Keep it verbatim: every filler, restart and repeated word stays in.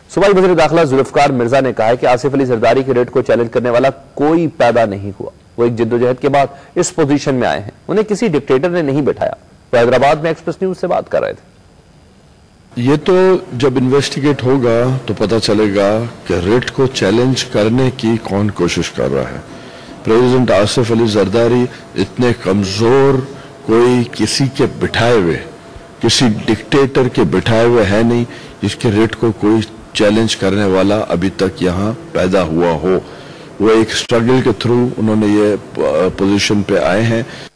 सूबाई वज़ीर दाखिला जुल्फ़िकार मिर्जा ने कहा है कि आसिफ अली जरदारी के रेट को चैलेंज करने वाला कोई पैदा नहीं हुआ। वो एक जिद्दोजहद के बाद इस पोजीशन में आए हैं, उन्हें किसी डिक्टेटर ने नहीं बैठाया। वो हैदराबाद में एक्सप्रेस न्यूज से बात कर रहे थे। ये तो जब इन्वेस्टिगेट होगा तो पता चलेगा कि रेट को चैलेंज करने की कौन कोशिश कर रहा है। प्रेसिडेंट आसिफ अली जरदारी इतने कमजोर कोई किसी के बिठाए हुए, किसी डिक्टेटर के बिठाए हुए है नहीं जिसके रेट को कोई चैलेंज करने वाला अभी तक यहाँ पैदा हुआ हो। वो एक स्ट्रगल के थ्रू उन्होंने ये पोजीशन पे आए हैं।